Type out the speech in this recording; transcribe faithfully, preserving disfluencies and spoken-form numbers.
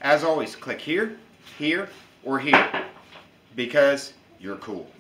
as always, click here, here, or here because you're cool.